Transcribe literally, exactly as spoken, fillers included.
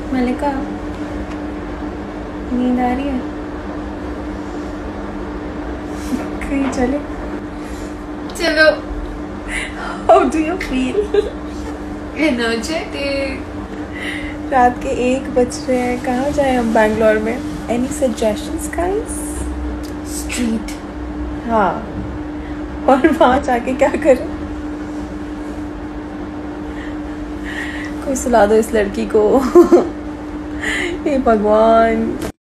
मलिका, नींद आ रही है? कहीं चले? चलो। How do you feel? Energetic. रात के एक बज रहे हैं, कहाँ जाए हम बैंगलोर में? Any suggestions guys? Street. हाँ, और वहाँ जाके क्या करें? कोई सुला दो इस लड़की को। हे भगवान।